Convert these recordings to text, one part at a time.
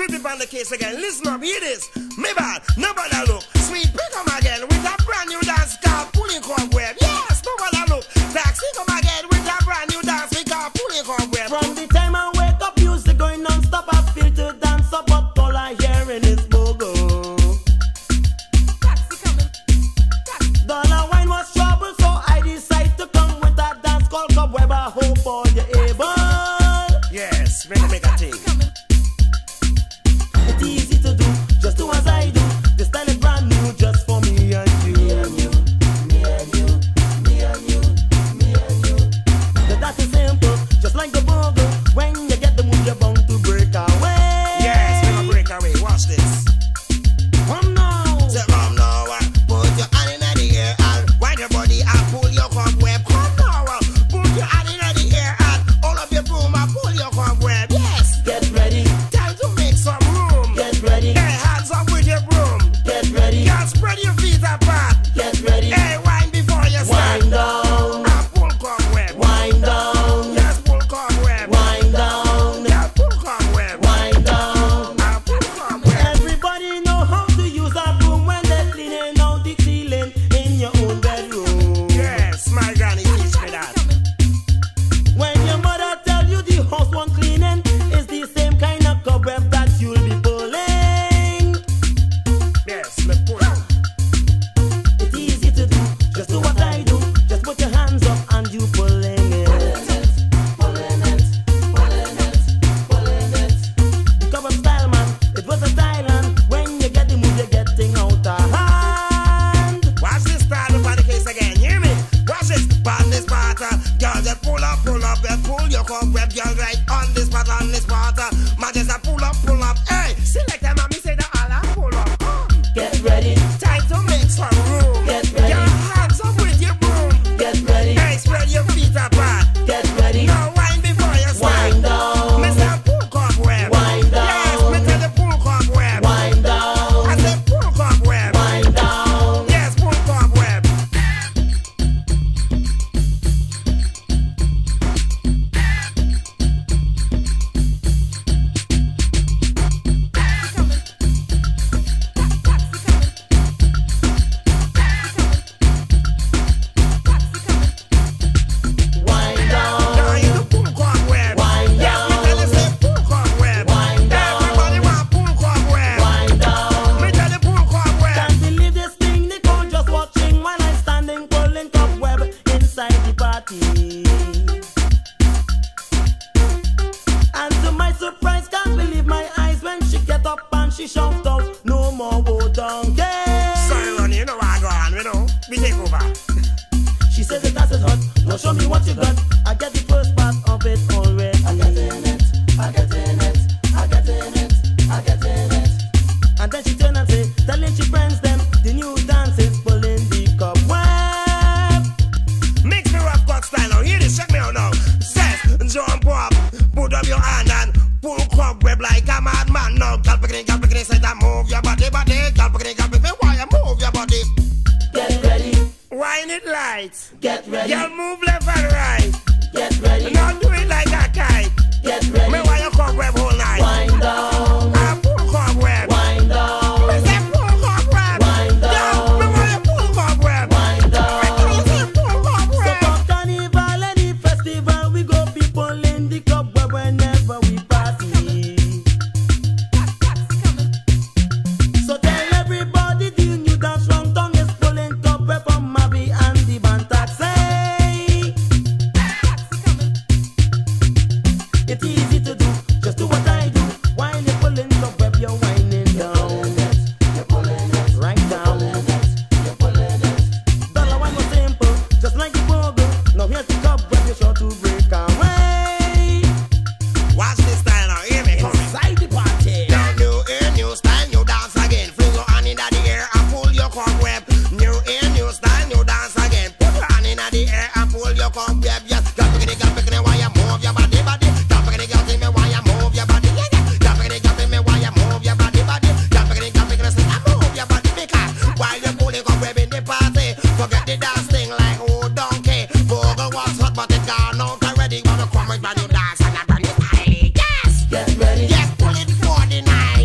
Sweet on the case again. Listen up, hear this. Me bad, nobody look. Sweet pick come again with a brand new dance called Pulling Cobweb. Yes, nobody look. Taxi come again with a brand new dance we call Pulling Cobweb. From the time I wake up, music going non-stop. I feel to dance up, but all I hearing is bogo. Taxi coming. Taxi. Dollar wine was trouble, so I decide to come with a dance called Cobweb. I hope all you're able. Yes, ready to make a thing. It's easy to do, just do as I do. This style is brand new, just for me and you. Me and you, me and you, me and you, me and you. The dance is simple, just like the bogo. When you get the move, you're bound to break away. Yes, we're gonna break away. Watch this. Come now. So come now, put your hand in the air and wind your body and pull your cobweb. Come now, put your hand in the air and all of your broom and pull your cobweb. Yes, Get ready, time to make some room. get ready, Hey, hands up with your broom. get ready, Girl, spread your feet apart. get ready. Hey, wind before you start. Wind down, And pull cobweb. wind down, Yes, pull cobweb. wind down, Yes, pull cobweb. wind down. And pull cobweb. Everybody know how to use a broom when they're cleaning out the ceiling in your own bedroom. Yes, my granny teach me that. When your mother tell you the house one cleaning is the same kind of cobweb that you'll be pulling. Yes, me pull. It's easy to do, just do what I do. Just put your hands up and you pulling it. Pulling it, pulling it, pulling it. The cobweb style, man, it was a style, and when you get the move, you're getting out of hand. Watch this style up on the case again, hear me? Watch this, on this part, girl, just pull up, and pull your cobweb, girl, right on this part, man, just a pull up, hey, select them, and me say the all, pull up, Get ready, time to make some room, Get ready. girl, hands up with your broom, get ready, hey, spread your feet apart, get ready. now wind before you start, Wind down, Mr. Pull Cobweb, Wind down. yes, me tell the pull cobweb, wind down, I say pull cobweb, wind down. yes, pull cobweb. Wind down, Now you the pull cobweb. Wind Yes, me tell you say pull cobweb. Wind down. Everybody want pull cobweb. wind down. Me tell you pull cobweb. Can't believe this thing, Nicole just watching while I'm standing pulling cobweb inside the party. And to my surprise, can't believe my eyes when she get up and she shouts out, "No more woe donkey." Sorry, Ronnie, you know what I go on, you know. We take over. She says the dance is hot, now show me what you got. I get the first part of it already. I get in it, I get in it, I get in it, I get in it. And then she turn and say, telling she friends them, the new dance is pulling the cobweb. Mix me rough cut style now. Hear this, check me out now. Says, jump up, put up your hand and pull cobweb like a madman now. Girl, picking, say that move your body. Girl, picking, why you move your body? Get ready, Wine it light. get ready, Girl, move left and right. get ready, Now do it like a kite. get Me ready. why you cobweb all night. Wind down, I pull cobweb. wind down, Me say pull cobweb. Wind down. Yeah, me why you pull cobweb. wind down. Me say pull So cobweb. for carnival, any festival, we go be pulling the cobweb whenever we party. So tell everybody the new dance wrong tongue is pulling cobweb from Mavi and the band taxi. It's easy to do, just do what I do. While you're pulling cobweb, you're winding down. You're pulling it, right down. You're pulling it. Dollar one was simple, just like the bogo. Now here's the cobweb, you're sure to break away. Watch this style now, hear me coming. Inside the party. Now new style, new dance again. Fling your hand in the air and pull your cobweb. New style, new dance again. Put your hand in the air and pull your cobweb. Yes, girl picking, why you move your body. Girl picking, tell me why you move your body. Yeah, yeah. Girl picking, me why you move your body. Girl picking, say I move your body because while you're pulling cobweb in the party, forget the dance thing like oh donkey. Bogle was hot, but it gone out already. Gonna come with brand new dance and a brand new style. Yes, Get ready, yes, pull it for the night.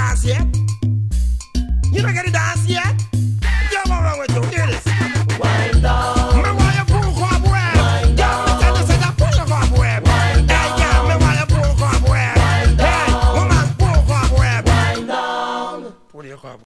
dance yet? You don't get the dance yet? Yeah, what's wrong with you? Hear this. Wind down. Me want you pull cobweb. Wind Yeah, down. me tell you say that pull your cobweb. Wind Hey, yeah, me want you pull cobweb. Wind Hey, down. woman, pull cobweb. Wind down. Pull your cobweb.